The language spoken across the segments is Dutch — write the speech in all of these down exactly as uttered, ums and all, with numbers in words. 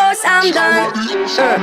knows I'm done. Uh.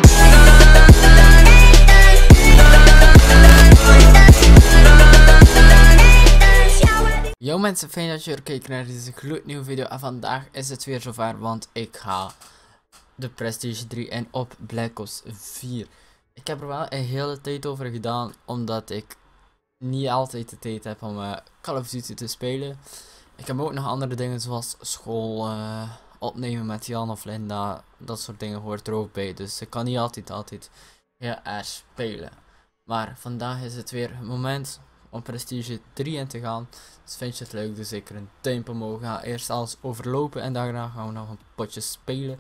Yo mensen, fijn dat je weer kijkt naar deze gloednieuwe video. En vandaag is het weer zover, want ik ga de Prestige drie in op Black Ops vier. Ik heb er wel een hele tijd over gedaan, omdat ik niet altijd de tijd heb om uh, Call of Duty te spelen. Ik heb ook nog andere dingen zoals school, uh, opnemen met Jan of Linda, dat soort dingen hoort er ook bij. Dus ik kan niet altijd altijd heel erg spelen. Maar vandaag is het weer het moment om Prestige drie in te gaan. Dus vind je het leuk, dus zeker een duimpje omhoog. Ga eerst alles overlopen en daarna gaan we nog een potje spelen.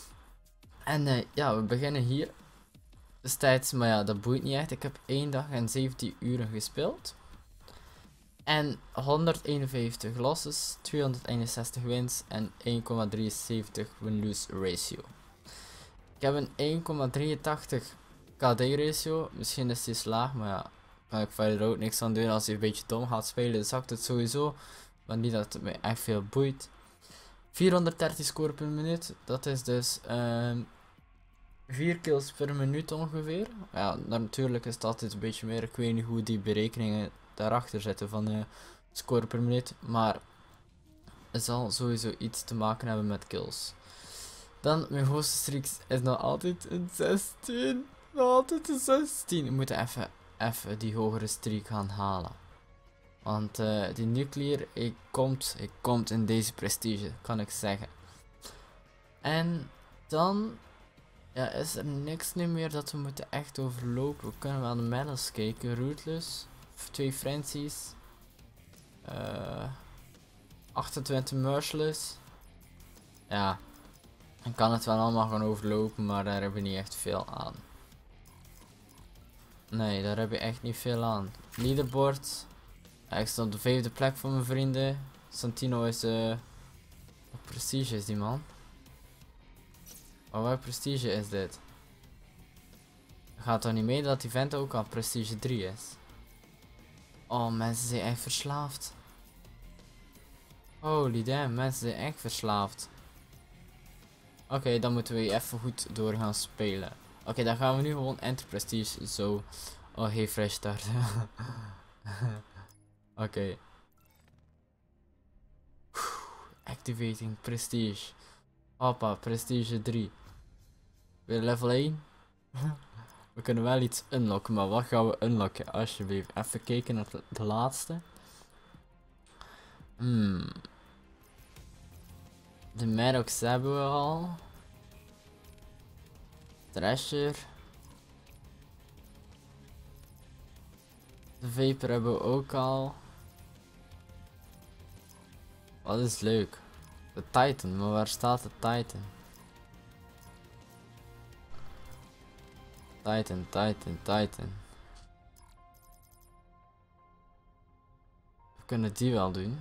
En uh, ja, we beginnen hier. Destijds, maar ja, dat boeit niet echt. Ik heb één dag en zeventien uren gespeeld. En honderdeenenvijftig losses, tweehonderdeenenzestig wins en één komma drieënzeventig win-lose ratio. Ik heb een één komma drieëntachtig K D ratio. Misschien is die laag, maar ja, kan ik verder ook niks aan doen. Als hij een beetje dom gaat spelen, dan zakt het sowieso. Maar niet dat het me echt veel boeit. vierhonderddertig score per minuut. Dat is dus um, vier kills per minuut ongeveer. Ja, natuurlijk is dat altijd een beetje meer. Ik weet niet hoe die berekeningen daarachter zitten van de score per minuut. Maar het zal sowieso iets te maken hebben met kills. Dan mijn hoogste streaks is nog altijd een zestien. Nog altijd een zestien. We moeten even, even die hogere streak gaan halen. Want uh, die nuclear, ik komt, ik komt in deze prestige, kan ik zeggen. En dan ja, is er niks meer dat we moeten echt overlopen. We kunnen wel de medals kijken. Rootless, twee frenzies, uh, achtentwintig merciless. Ja, ik kan het wel allemaal gaan overlopen, maar daar hebben we niet echt veel aan. Nee, daar heb je echt niet veel aan. Leaderboard. Ja, ik sta op de vijfde plek voor mijn vrienden. Santino is uh, wat prestige is die man. Oh, wat prestige is dit? Gaat toch niet mee dat die vent ook al prestige drie is? Oh, mensen zijn echt verslaafd. Holy damn, mensen zijn echt verslaafd. Oké, okay, dan moeten we even goed door gaan spelen. Oké, okay, dan gaan we nu gewoon enter prestige zo. Oh, hey, fresh start. Oké. Okay. Activating prestige. Hoppa, prestige drie. Weer level één. We kunnen wel iets unlocken, maar wat gaan we unlocken alsjeblieft? Even kijken naar de laatste. Hmm. De Maddox hebben we al. Thrasher. De Viper hebben we ook al. Wat is leuk. De Titan, maar waar staat de Titan? Titan, Titan, Titan. We kunnen die wel doen.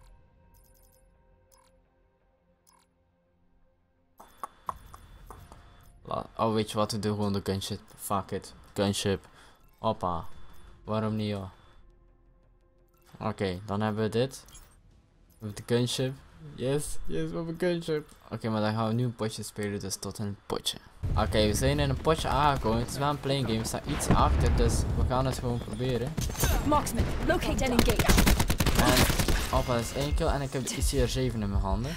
Oh, weet je wat, we doen gewoon de gunship. Fuck it. Gunship. Hoppa. Waarom niet, joh? Oké, okay, dan hebben we dit. We hebben de gunship. Yes, yes, we hebben een gunship. Oké, okay, maar dan gaan we nu een potje spelen, dus tot een potje. Oké, okay, we zijn in een potje aangekomen. Het is wel een playing game, er staat iets achter, dus we gaan het gewoon proberen. Marksman, locate and engage. En, hoppa, dat is één kill en ik heb de I C R zeven in mijn handen.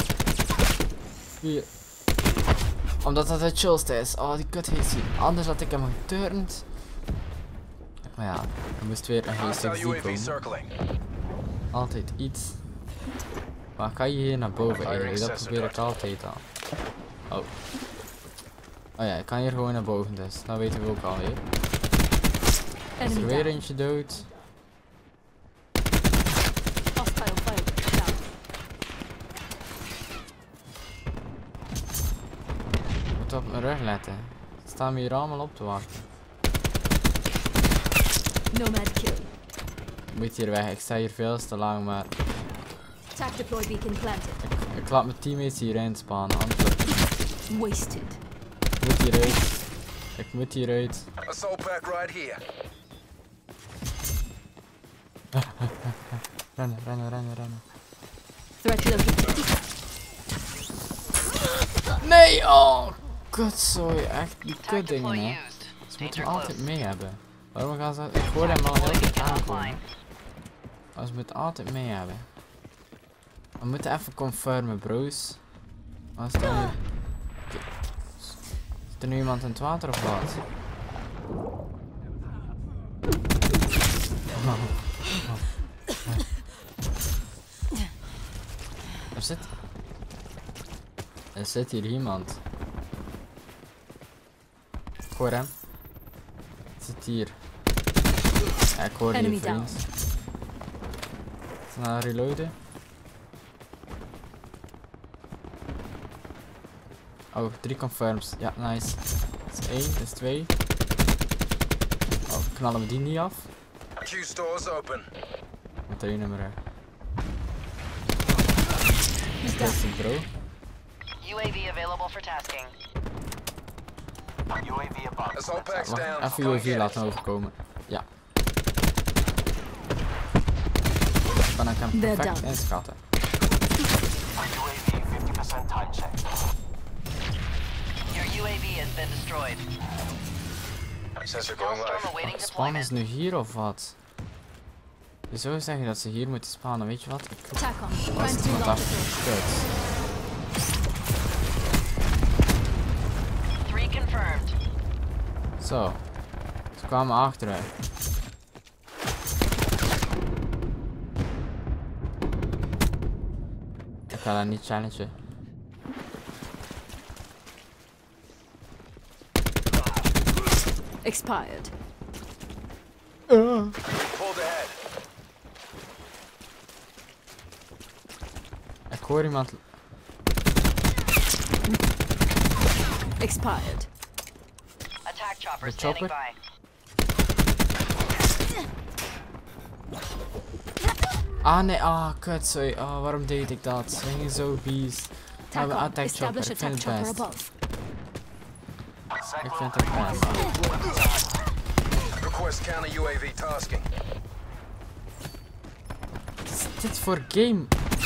Hier. Omdat dat het chillste is. Oh, die kut heeft hij. Anders had ik hem geturnd. Maar ja, er moest weer een geestig ziek komen. Altijd iets. Maar kan je hier naar boven eigenlijk? Dat probeer ik altijd aan. Oh. Oh ja, ik kan hier gewoon naar boven dus. Dat weten we ook alweer. Is er weer eentje dood. Ik moet op mijn rug letten. Ze staan me hier allemaal op te wachten. Nomad kill. Ik moet hier weg, ik sta hier veel te lang, maar Attack deploy beacon planted. Ik, ik laat mijn teammates hierin spannen, anders wasted. Ik moet hieruit. Ik moet hieruit. Assault pack right here. Rennen, rennen, rennen, rennen. Threat located. Nee, oh! kutzooi, echt die kutdingen hè. Ze moeten hem altijd mee hebben. Waarom gaan ze... Ik hoor hem al heel goed aankomen. Maar ze moeten altijd mee hebben. We moeten even confirmen bros. Wat is dat nu? Zit er nu iemand in het water of wat? Er zit... Er zit hier iemand. Ik hoor hem. Het zit hier. Ja, ik hoor die vriend. Snel reloaden. Oh, drie confirms. Ja, nice. Dat is één, dat is twee. Oh, knallen we die niet af? Q-stores open. Met één nummer. Dat is een bro. U A V available for tasking. U A V above. Assault packs Wacht, down. even U A V laten overkomen. Ja. Dan kan ik hem perfect inschatten. U A V fifty percent time check. Your U A V has been destroyed. Sensor going Hellstorm live. awaiting Spannen is deployment. nu hier of wat? Je zou zeggen dat ze hier moeten spannen, weet je wat? Ik Attack on. was Ransom het iemand launcher. afgekut. Three confirmed. Zo. Ze kwamen achteruit. Ik ga dat niet challengen. Expired. Pulled ahead. Ik hoor iemand. Expired. Attack chopper The standing chopper? by. Ah nee, ah kut, sorry. Ah, waarom deed ik dat? Ze gingen zo beest. We hebben Tac on. attack chopper, Establish ik attack vind het chopper best. above. Ik vind het best. Request counter U A V tasking. Wat is dit voor game?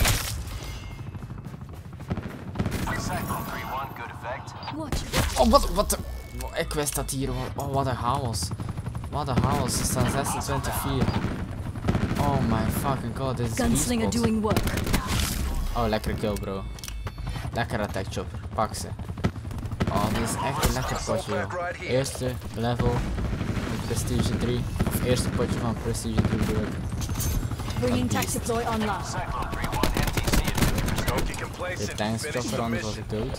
Cyclone three one, good effect. Watch. Oh, wat, wat, ik wist dat hier, oh, wat een chaos. Wat een chaos, er staan zesentwintig vier. Oh my fucking god, dit is Gunslinger e-sport. doing work. Oh, lekkere kill bro. Lekker attack chopper, pak ze. Oh, dit is echt een lekker potje joh. Eerste level, Prestige drie. Of eerste potje van Prestige drie bedoel ik. Bringing tac deploy online. Cyclone three one, N T C. Scope you can place De it. tanks Finish chopper, the anders was mission. ik dood.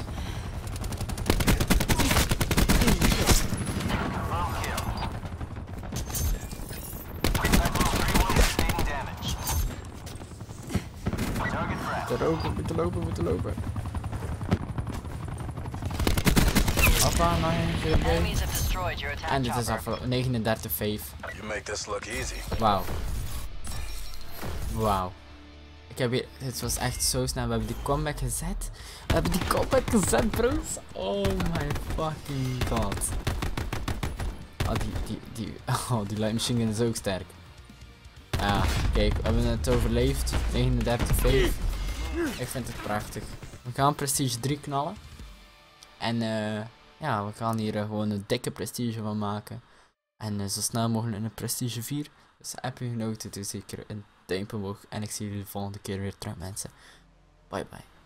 Moeten lopen, moeten lopen, moeten lopen. Hoppa, nee, Enemies have destroyed your attack en dit is chopper. afgelopen. negenendertig vijf. You make this look easy. Wauw. Wauw. Ik heb hier, dit was echt zo snel. We hebben die comeback gezet. We hebben die comeback gezet, bros. Oh my fucking god. Oh, die, die, die, oh, die light machine gun is ook sterk. Ja, kijk, we hebben het overleefd. negenendertig vijf. Ik vind het prachtig. We gaan Prestige drie knallen. En eh, ja, we gaan hier uh, gewoon een dikke Prestige van maken. En uh, zo snel mogelijk een Prestige vier. Dus heb je genoten, doe zeker een duimpje omhoog. En ik zie jullie de volgende keer weer terug, mensen. Bye bye.